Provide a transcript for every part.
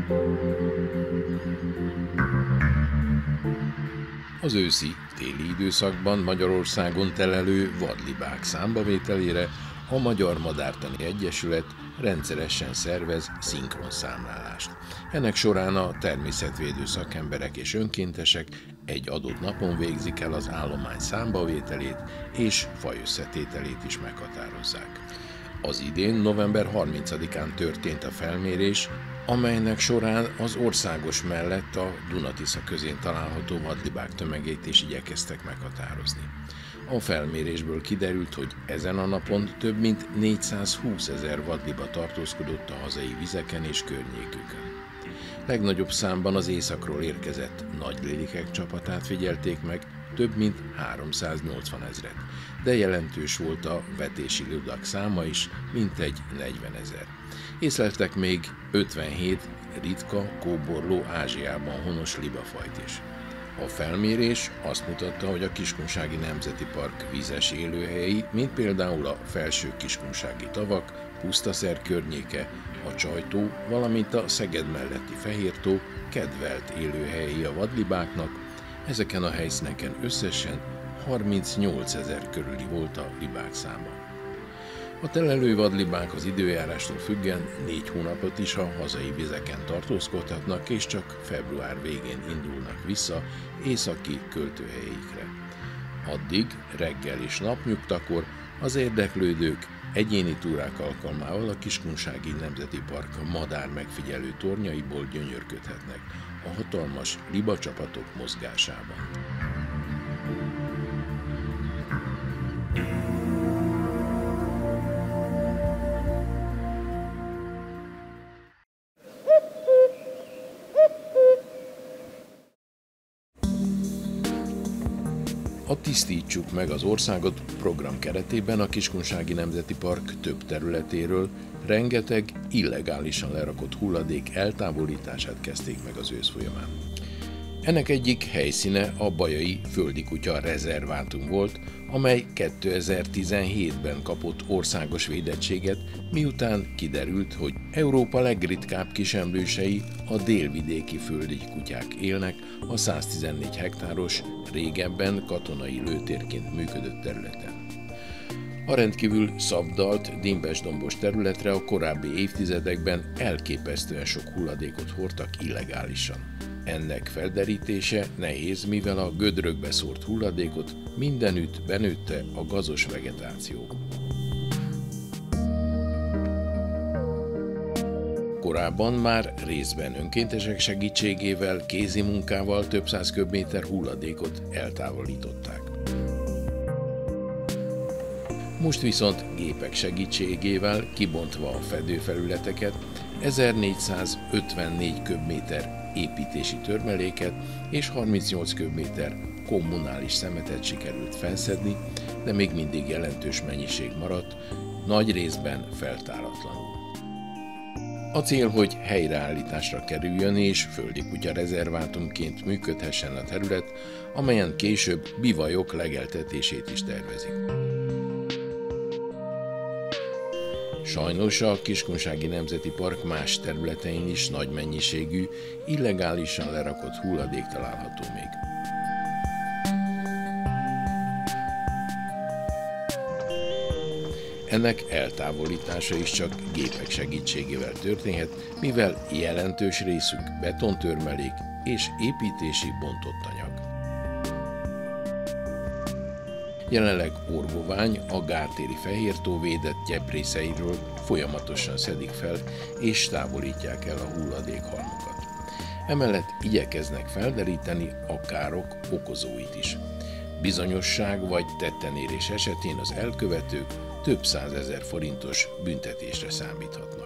Az őszi-téli időszakban Magyarországon telelő vadlibák számbavételére a Magyar Madártani Egyesület rendszeresen szervez szinkronszámlálást. Ennek során a természetvédő szakemberek és önkéntesek egy adott napon végzik el az állomány számbavételét és fajösszetételét is meghatározzák. Az idén november 30-án történt a felmérés, amelynek során az országos mellett a Duna-Tisza közén található vadlibák tömegét is igyekeztek meghatározni. A felmérésből kiderült, hogy ezen a napon több mint 420 000 vadliba tartózkodott a hazai vizeken és környékükön. Legnagyobb számban az északról érkezett nagylélikek csapatát figyelték meg, több mint 380 000, de jelentős volt a vetési ludak száma is, mintegy 40 000. Észleltek még 57 ritka, kóborló Ázsiában honos libafajt is. A felmérés azt mutatta, hogy a Kiskunsági Nemzeti Park vízes élőhelyei, mint például a Felső-Kiskunsági tavak, Pusztaszer környéke, a Csajtó, valamint a Szeged melletti Fehértó kedvelt élőhelyei a vadlibáknak. Ezeken a helyszíneken összesen 38 000 körüli volt a libák száma. A telelő vadlibák az időjárástól függően 4 hónapot is a hazai vizeken tartózkodhatnak, és csak február végén indulnak vissza északi költőhelyeikre. Addig reggel és napnyugtakor az érdeklődők egyéni túrák alkalmával a Kiskunsági Nemzeti Park madár megfigyelő tornyaiból gyönyörködhetnek a hatalmas libacsapatok mozgásában. A Tisztítsuk meg az országot program keretében a Kiskunsági Nemzeti Park több területéről rengeteg illegálisan lerakott hulladék eltávolítását kezdték meg az ősz folyamán. Ennek egyik helyszíne a Bajai Földi Kutya rezervátum volt, amely 2017-ben kapott országos védettséget, miután kiderült, hogy Európa legritkább kisemlősei, a délvidéki földi kutyák élnek a 114 hektáros, régebben katonai lőtérként működött területen. A rendkívül szabdalt, dimbes-dombos területre a korábbi évtizedekben elképesztően sok hulladékot hordtak illegálisan. Ennek felderítése nehéz, mivel a gödrökbe szórt hulladékot mindenütt benőtte a gazos vegetáció. Korábban már részben önkéntesek segítségével, kézi munkával több száz köbméter hulladékot eltávolították. Most viszont gépek segítségével, kibontva a fedőfelületeket, 1454 köbméter építési törmeléket és 38 köbméter kommunális szemetet sikerült felszedni, de még mindig jelentős mennyiség maradt, nagy részben feltáratlanul. A cél, hogy helyreállításra kerüljön és földi kutya rezervátumként működhessen a terület, amelyen később bivajok legeltetését is tervezik. Sajnos a Kiskunsági Nemzeti Park más területein is nagy mennyiségű, illegálisan lerakott hulladék található még. Ennek eltávolítása is csak gépek segítségével történhet, mivel jelentős részük betontörmelék és építési bontott anyag. Jelenleg Orgovány, a Gártéri Fehértó védett gyeprészeiről folyamatosan szedik fel és távolítják el a hulladékhalmokat. Emellett igyekeznek felderíteni a károk okozóit is. Bizonyosság vagy tettenérés esetén az elkövetők több 100 000 forintos büntetésre számíthatnak.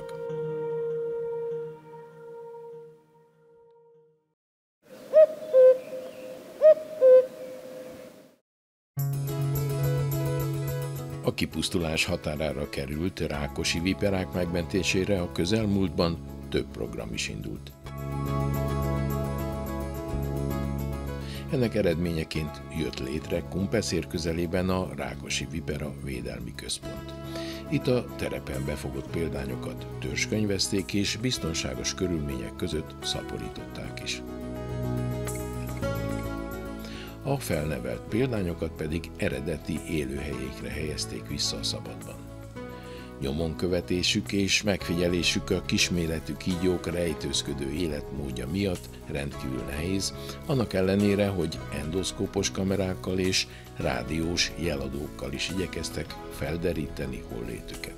A kipusztulás határára került rákosi viperák megmentésére a közelmúltban több program is indult. Ennek eredményeként jött létre Kunpeszér közelében a Rákosi Vipera Védelmi Központ. Itt a terepen befogott példányokat törzskönyvezték és biztonságos körülmények között szaporították is. A felnevelt példányokat pedig eredeti élőhelyékre helyezték vissza a szabadban. Nyomon követésük és megfigyelésük a kisméretű kígyók rejtőzködő életmódja miatt rendkívül nehéz, annak ellenére, hogy endoszkópos kamerákkal és rádiós jeladókkal is igyekeztek felderíteni hollétüket.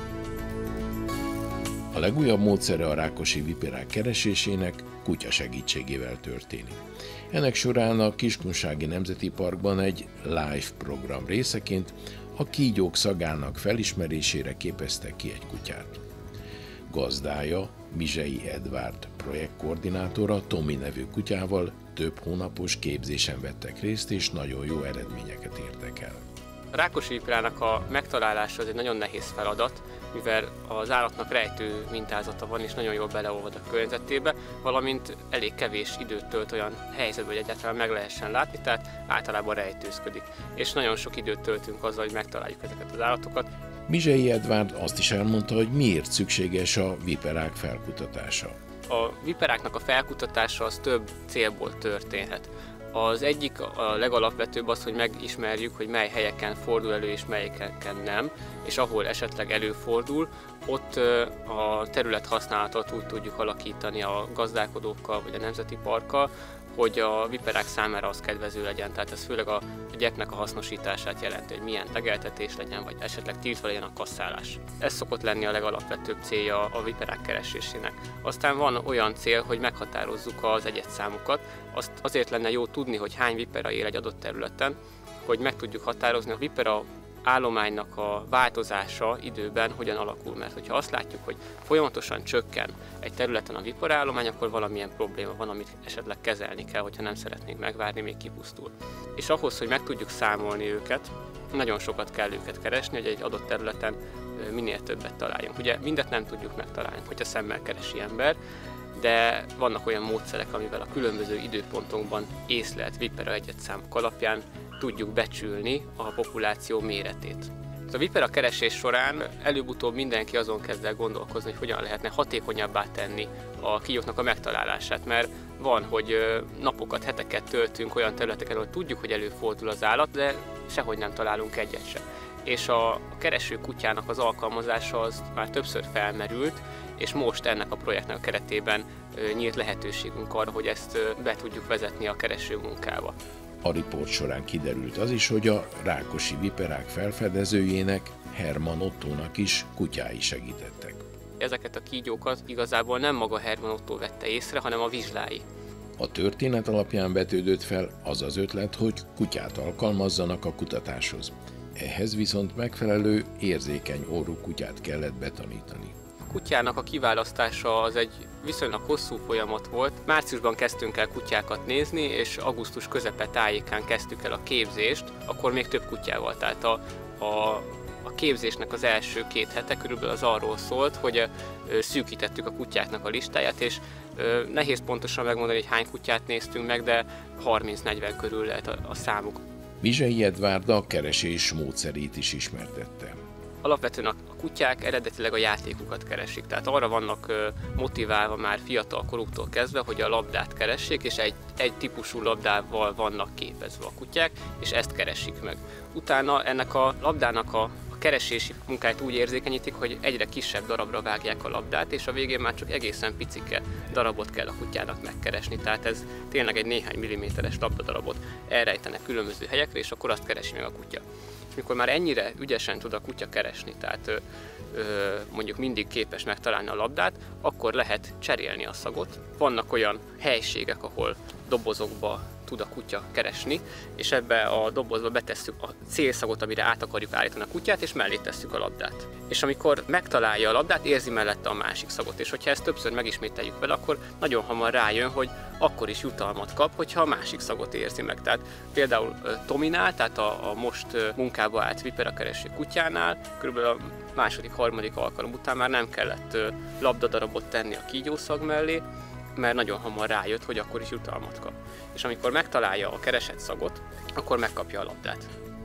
A legújabb módszere a rákosi viperák keresésének kutya segítségével történik. Ennek során a Kiskunsági Nemzeti Parkban egy live program részeként a kígyók szagának felismerésére képeztek ki egy kutyát. Gazdája, Mizsei Edvárd projektkoordinátora Tomi nevű kutyával több hónapos képzésen vettek részt, és nagyon jó eredményeket értek el. A rákosi viperának a megtalálása az egy nagyon nehéz feladat, mivel az állatnak rejtő mintázata van és nagyon jól beleolvad a környezetébe, valamint elég kevés időt tölt olyan helyzetben, hogy egyáltalán meg lehessen látni, tehát általában rejtőzködik. És nagyon sok időt töltünk azzal, hogy megtaláljuk ezeket az állatokat. Mizsei Edvárd azt is elmondta, hogy miért szükséges a viperák felkutatása. A viperáknak a felkutatása az több célból történhet. Az egyik, a legalapvetőbb az, hogy megismerjük, hogy mely helyeken fordul elő és melyeken nem, és ahol esetleg előfordul, ott a terület használatot úgy tudjuk alakítani a gazdálkodókkal vagy a nemzeti parkkal, hogy a viperák számára az kedvező legyen. Tehát ez főleg a gyepnek a hasznosítását jelenti, hogy milyen legeltetés legyen, vagy esetleg tiltva legyen a kasszálás. Ez szokott lenni a legalapvetőbb célja a viperák keresésének. Aztán van olyan cél, hogy meghatározzuk az egyedszámokat. Azt azért lenne jó tudni, hogy hány vipera él egy adott területen, hogy meg tudjuk határozni a vipera állománynak a változása időben hogyan alakul, mert hogyha azt látjuk, hogy folyamatosan csökken egy területen a viperállomány, akkor valamilyen probléma van, amit esetleg kezelni kell, hogyha nem szeretnénk megvárni, még kipusztul. És ahhoz, hogy meg tudjuk számolni őket, nagyon sokat kell őket keresni, hogy egy adott területen minél többet találjunk. Ugye mindet nem tudjuk megtalálni, hogyha szemmel keresi ember, de vannak olyan módszerek, amivel a különböző időpontokban észlelt vipera egyedszámok alapján tudjuk becsülni a populáció méretét. A vipera keresés során előbb-utóbb mindenki azon kezd el gondolkozni, hogy hogyan lehetne hatékonyabbá tenni a kígyóknak a megtalálását, mert van, hogy napokat, heteket töltünk olyan területeken, ahol tudjuk, hogy előfordul az állat, de sehogy nem találunk egyet se. És a kereső kutyának az alkalmazása az már többször felmerült, és most ennek a projektnek a keretében nyílt lehetőségünk arra, hogy ezt be tudjuk vezetni a kereső munkába. A riport során kiderült az is, hogy a rákosi viperák felfedezőjének, Herman Ottónak is kutyái segítettek. Ezeket a kígyókat igazából nem maga Herman Ottó vette észre, hanem a vizslái. A történet alapján vetődött fel az az ötlet, hogy kutyát alkalmazzanak a kutatáshoz. Ehhez viszont megfelelő, érzékeny orrú kutyát kellett betanítani. A kutyának a kiválasztása az egy viszonylag hosszú folyamat volt. Márciusban kezdtünk el kutyákat nézni, és augusztus közepe tájékán kezdtük el a képzést, akkor még több kutyával. Tehát a képzésnek az első 2 hete körülbelül az arról szólt, hogy szűkítettük a kutyáknak a listáját, és nehéz pontosan megmondani, hogy hány kutyát néztünk meg, de 30-40 körül lehet a számuk. Mizsei Edvárd a keresés módszerét is ismertette. Alapvetően a kutyák eredetileg a játékukat keresik, tehát arra vannak motiválva már fiatal koruktól kezdve, hogy a labdát keressék, és egy típusú labdával vannak képezve a kutyák, és ezt keresik meg. Utána ennek a labdának a keresési munkáját úgy érzékenyítik, hogy egyre kisebb darabra vágják a labdát, és a végén már csak egészen picike darabot kell a kutyának megkeresni, tehát ez tényleg egy néhány milliméteres labdadarabot elrejtenek különböző helyekre, és akkor azt keresi meg a kutya. És mikor már ennyire ügyesen tud a kutya keresni, tehát mondjuk mindig képes megtalálni a labdát, akkor lehet cserélni a szagot. Vannak olyan helységek, ahol dobozokba tud a kutya keresni, és ebbe a dobozba betesszük a célszagot, amire át akarjuk állítani a kutyát, és mellé tesszük a labdát. És amikor megtalálja a labdát, érzi mellette a másik szagot, és hogyha ezt többször megismételjük vele, akkor nagyon hamar rájön, hogy akkor is jutalmat kap, hogyha a másik szagot érzi meg. Tehát például Tominál, tehát a most munkába állt viperakereső kutyánál, körülbelül a második-harmadik alkalom után már nem kellett labdadarabot tenni a kígyószag mellé, mert nagyon hamar rájött, hogy akkor is jutalmat kap. És amikor megtalálja a keresett szagot, akkor megkapja a labdát.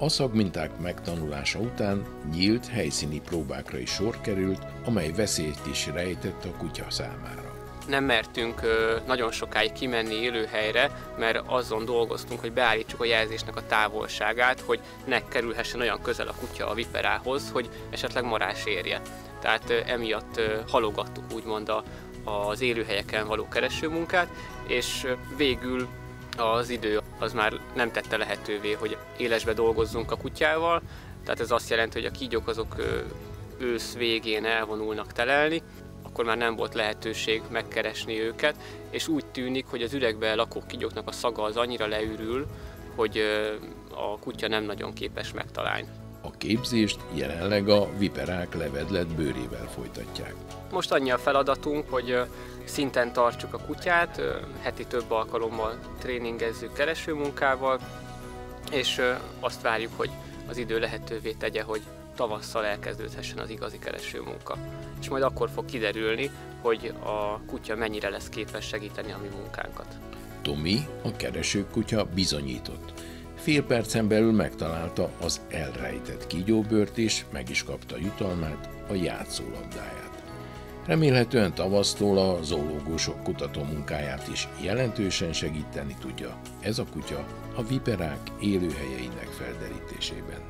A szagminták megtanulása után nyílt helyszíni próbákra is sor került, amely veszélyt is rejtett a kutya számára. Nem mertünk nagyon sokáig kimenni élőhelyre, mert azon dolgoztunk, hogy beállítsuk a jelzésnek a távolságát, hogy ne kerülhessen olyan közel a kutya a viperához, hogy esetleg marás érje. Tehát emiatt halogattuk úgymond az élőhelyeken való keresőmunkát, és végül az idő az már nem tette lehetővé, hogy élesbe dolgozzunk a kutyával, tehát ez azt jelenti, hogy a kígyók azok ősz végén elvonulnak telelni, akkor már nem volt lehetőség megkeresni őket, és úgy tűnik, hogy az üregben lakó kígyóknak a szaga az annyira leürül, hogy a kutya nem nagyon képes megtalálni. A képzést jelenleg a viperák levedlet bőrével folytatják. Most annyi a feladatunk, hogy szinten tartsuk a kutyát, heti több alkalommal tréningezzük keresőmunkával, és azt várjuk, hogy az idő lehetővé tegye, hogy tavasszal elkezdődhessen az igazi keresőmunka. És majd akkor fog kiderülni, hogy a kutya mennyire lesz képes segíteni a mi munkánkat. Tomi, a keresőkutya bizonyított. Fél percen belül megtalálta az elrejtett kígyóbőrt és meg is kapta jutalmát, a játszólabdáját. Remélhetően tavasztól a zoológusok kutató munkáját is jelentősen segíteni tudja ez a kutya a viperák élőhelyeinek felderítésében.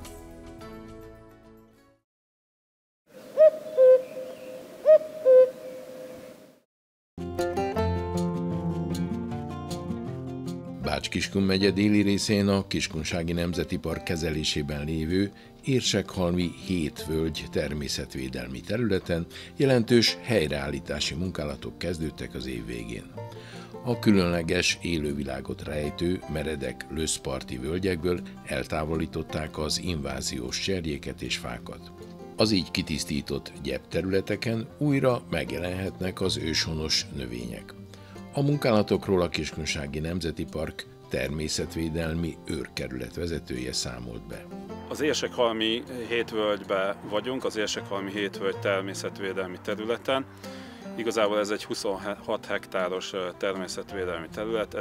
Bács-Kiskun megye déli részén a Kiskunsági Nemzeti Park kezelésében lévő Érsekhalmi 7 völgy természetvédelmi területen jelentős helyreállítási munkálatok kezdődtek az év végén. A különleges élővilágot rejtő meredek löszparti völgyekből eltávolították az inváziós cserjéket és fákat. Az így kitisztított gyepterületeken újra megjelenhetnek az őshonos növények. A munkálatokról a Kiskunsági Nemzeti Park természetvédelmi őrkerület vezetője számolt be. Az Érsekhalmi 7 völgyben vagyunk, az Érsekhalmi 7 völgy természetvédelmi területen. Igazából ez egy 26 hektáros természetvédelmi terület,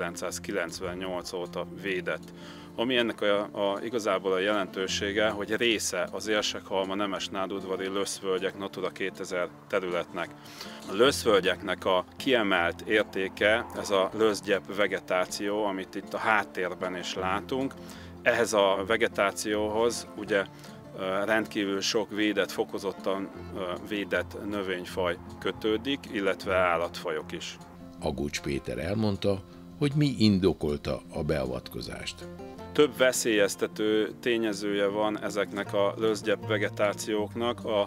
1998 óta védett. Ami ennek igazából a jelentősége, hogy része az Érsekhalma nemes nádudvari löszvölgyek Natura 2000 területnek. A löszvölgyeknek a kiemelt értéke ez a löszgyep vegetáció, amit itt a háttérben is látunk. Ehhez a vegetációhoz ugye rendkívül sok védett, fokozottan védett növényfaj kötődik, illetve állatfajok is. Agucs Péter elmondta, hogy mi indokolta a beavatkozást. Több veszélyeztető tényezője van ezeknek a löszgyep vegetációknak. A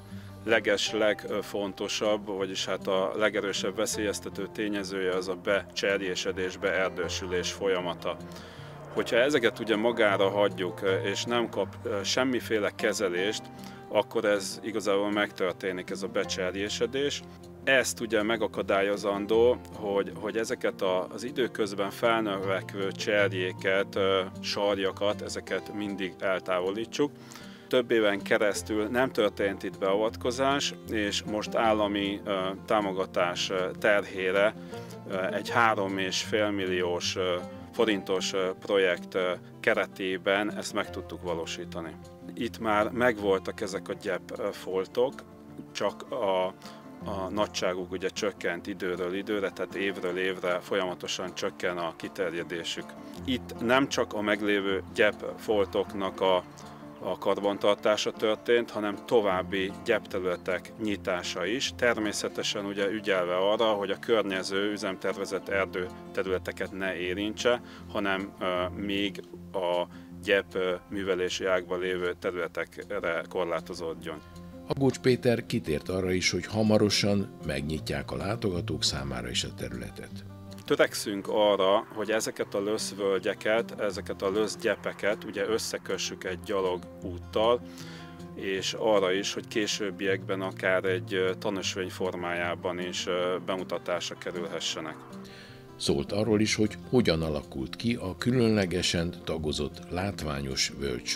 legfontosabb, vagyis hát a legerősebb veszélyeztető tényezője az a becserjésedés, beerdősülés folyamata. Hogyha ezeket ugye magára hagyjuk, és nem kap semmiféle kezelést, akkor ez igazából megtörténik, ez a becserjésedés. Ezt ugye megakadályozandó, hogy ezeket az időközben felnövekvő cserjéket, sarjakat, ezeket mindig eltávolítsuk. Több éven keresztül nem történt itt beavatkozás, és most állami támogatás terhére egy 3,5 milliós forintos projekt keretében ezt meg tudtuk valósítani. Itt már megvoltak ezek a gyepfoltok, csak a nagyságuk ugye csökkent időről időre, tehát évről évre folyamatosan csökken a kiterjedésük. Itt nem csak a meglévő gyepfoltoknak a karbantartása történt, hanem további gyepterületek nyitása is, természetesen ugye ügyelve arra, hogy a környező üzemtervezett erdőterületeket ne érintse, hanem még a gyep művelési ágban lévő területekre korlátozódjon. Agucs Péter kitért arra is, hogy hamarosan megnyitják a látogatók számára is a területet. Törekszünk arra, hogy ezeket a löszvölgyeket, ezeket a löszgyepeket ugye összekössük egy gyalogúttal, és arra is, hogy későbbiekben akár egy tanösvény formájában is bemutatásra kerülhessenek. Szólt arról is, hogy hogyan alakult ki a különlegesen tagozott látványos völgysor.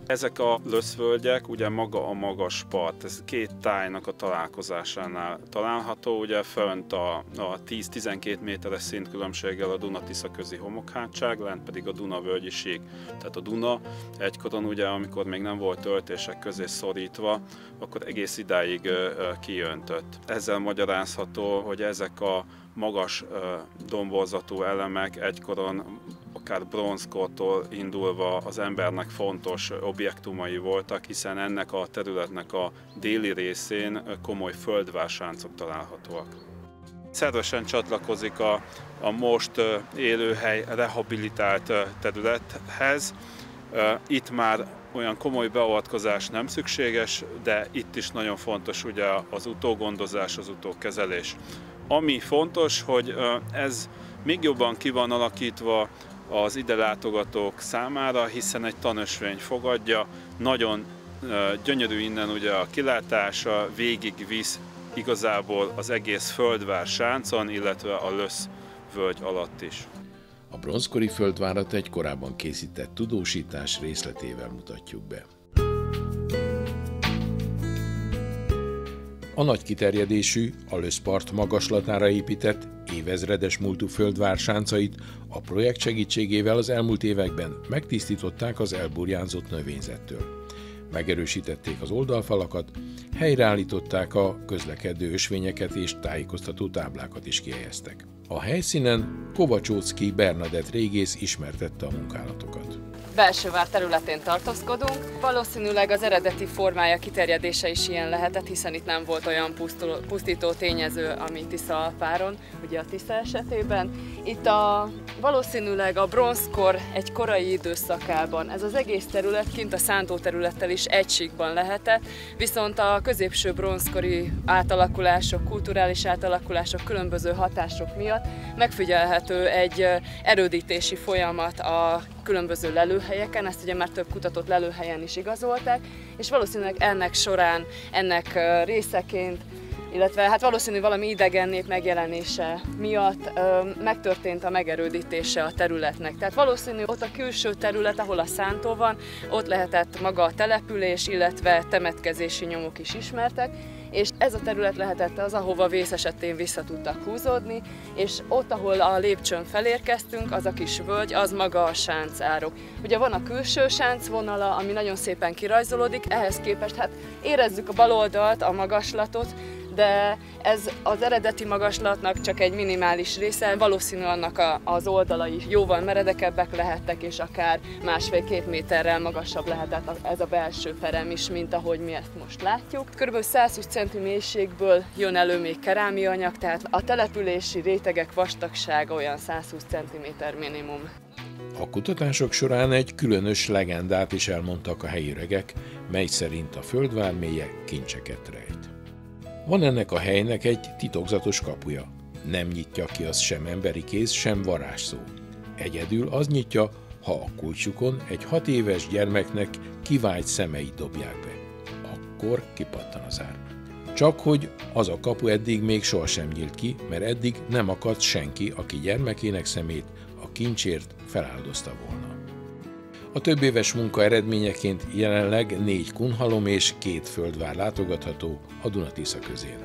Ezek a löszvölgyek, ugye maga a magas part, ez két tájnak a találkozásánál található, ugye fönt a 10-12 méteres szintkülönbséggel a Duna-Tisza közi homokhátság, lent pedig a Duna-völgyi sík. Tehát a Duna egykoron, ugye, amikor még nem volt töltések közé szorítva, akkor egész idáig kijöntött. Ezzel magyarázható, hogy ezek a magas domborzatú elemek egykoron akár bronzkortól indulva az embernek fontos objektumai voltak, hiszen ennek a területnek a déli részén komoly földvársáncok találhatóak. Szervesen csatlakozik a most élőhely rehabilitált területhez. Itt már olyan komoly beavatkozás nem szükséges, de itt is nagyon fontos ugye az utógondozás, az utókezelés. Ami fontos, hogy ez még jobban ki van alakítva az ide látogatók számára, hiszen egy tanösvény fogadja, nagyon gyönyörű innen ugye a kilátása, végig visz igazából az egész földvár sáncon, illetve a Lösz-völgy alatt is. A bronzkori földvárat egy korábban készített tudósítás részletével mutatjuk be. A nagy kiterjedésű, a Lösz-part magaslatára épített, évezredes múltú földvár sáncait a projekt segítségével az elmúlt években megtisztították az elburjánzott növényzettől. Megerősítették az oldalfalakat, helyreállították a közlekedő ösvényeket és tájékoztató táblákat is kihelyeztek. A helyszínen Kovacsóczky Bernadett régész ismertette a munkálatokat. Belső vár területén tartózkodunk. Valószínűleg az eredeti formája, kiterjedése is ilyen lehetett, hiszen itt nem volt olyan pusztító tényező, ami Tisza-Alpáron, ugye a Tisza esetében. Itt valószínűleg a bronzkor egy korai időszakában ez az egész terület kint a szántóterülettel is egy síkban lehetett, viszont a középső bronzkori átalakulások, kulturális átalakulások, különböző hatások miatt megfigyelhető egy erődítési folyamat a különböző lelőhelyeken, ezt ugye már több kutatott lelőhelyen is igazolták, és valószínűleg ennek során, ennek részeként, illetve hát valószínű valami idegen nép megjelenése miatt megtörtént a megerődítése a területnek. Tehát valószínű ott a külső terület, ahol a szántó van, ott lehetett maga a település, illetve temetkezési nyomok is ismertek, és ez a terület lehetett az, ahova vész esetén vissza tudtak húzódni, és ott, ahol a lépcsőn felérkeztünk, az a kis völgy, az maga a sáncárok. Ugye van a külső sáncvonala, ami nagyon szépen kirajzolódik, ehhez képest hát érezzük a bal oldalt, a magaslatot, de ez az eredeti magaslatnak csak egy minimális része, valószínű annak az oldalai jóval meredekebbek lehettek, és akár 1,5-2 méterrel magasabb lehetett ez a belső perem is, mint ahogy mi ezt most látjuk. Körülbelül 120 cm mélységből jön elő még kerámia anyag, tehát a települési rétegek vastagsága olyan 120 cm minimum. A kutatások során egy különös legendát is elmondtak a helyi öregek, mely szerint a földvár mélye kincseket rejt. Van ennek a helynek egy titokzatos kapuja. Nem nyitja ki azt sem emberi kéz, sem varázsszó. Egyedül az nyitja, ha a kulcsukon egy 6 éves gyermeknek kivált szemeit dobják be. Akkor kipattan az zár. Csak hogy az a kapu eddig még sohasem nyílt ki, mert eddig nem akadt senki, aki gyermekének szemét a kincsért feláldozta volna. A többéves munka eredményeként jelenleg 4 kunhalom és 2 földvár látogatható a Duna-Tisza közén.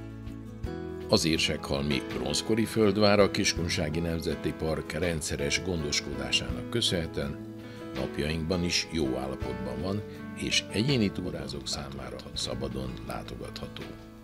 Az Érsekhalmi bronzkori földvár a Kiskunsági Nemzeti Park rendszeres gondoskodásának köszönhetően napjainkban is jó állapotban van, és egyéni túrázók számára szabadon látogatható.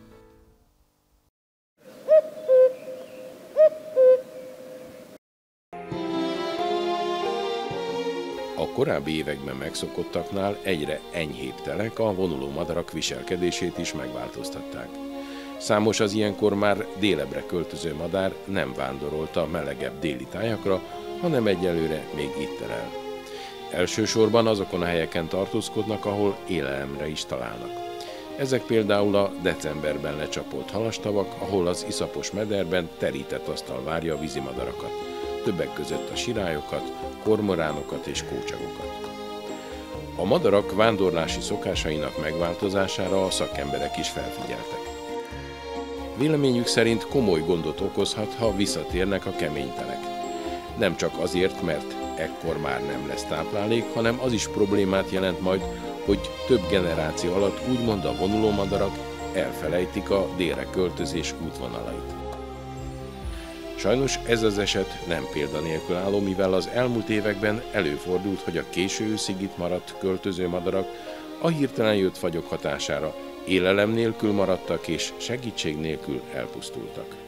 A korábbi években megszokottaknál egyre enyhébb telek a vonuló madarak viselkedését is megváltoztatták. Számos az ilyenkor már délebbre költöző madár nem vándorolt a melegebb déli tájakra, hanem egyelőre még itt terel. Elsősorban azokon a helyeken tartózkodnak, ahol élelemre is találnak. Ezek például a decemberben lecsapolt halastavak, ahol az iszapos mederben terített asztal várja a vízimadarakat, többek között a sirályokat, kormoránokat és kócsagokat. A madarak vándorlási szokásainak megváltozására a szakemberek is felfigyeltek. Véleményük szerint komoly gondot okozhat, ha visszatérnek a kemény telek. Nem csak azért, mert ekkor már nem lesz táplálék, hanem az is problémát jelent majd, hogy több generáció alatt úgymond a vonulómadarak elfelejtik a délre költözés útvonalait. Sajnos ez az eset nem példanélkül álló, mivel az elmúlt években előfordult, hogy a késő őszig itt maradt költöző madarak a hirtelen jött fagyok hatására élelem nélkül maradtak és segítség nélkül elpusztultak.